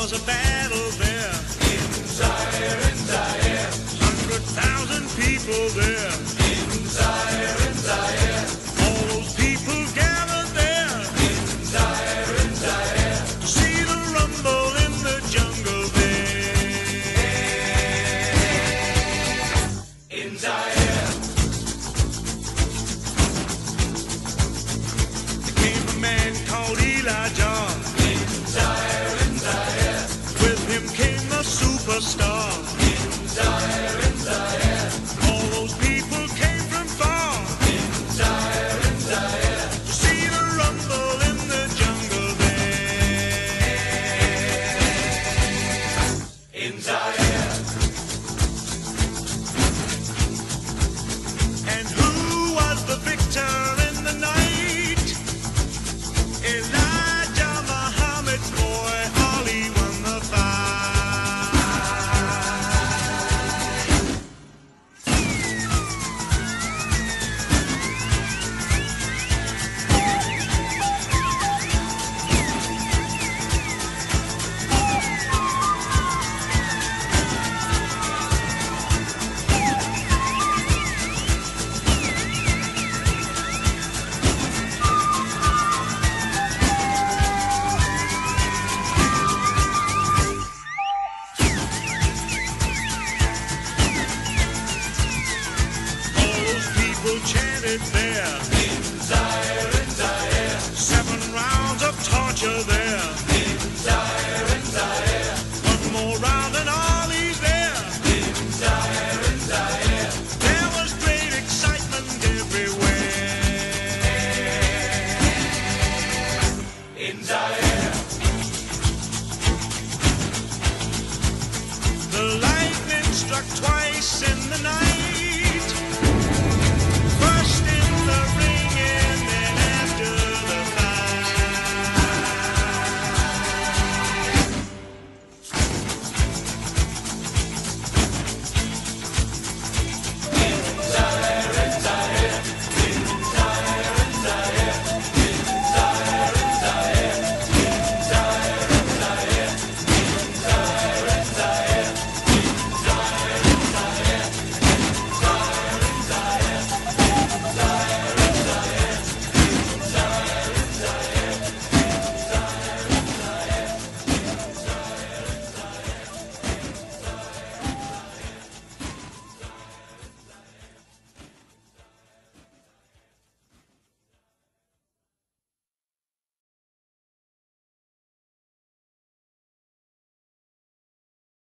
was a battle there. In Zaire, 100,000 people there. in Zaire, All those people gathered there in Zaire, to see the rumble in the jungle there. in Zaire, There came a man called Elijah. in Zaire, With him came the superstar. in Zaire, All those people came from far in Zaire, to see the rumble in the jungle there. in Zaire, And who was the victor in the night? Elijah Muhammad's boy, Ali won the fight. All those people chanted there. in Zaire, 7 rounds of torture there. in Zaire, One more round and Ali's there. in Zaire, There was great excitement everywhere. in Zaire, The lightning struck twice in the night.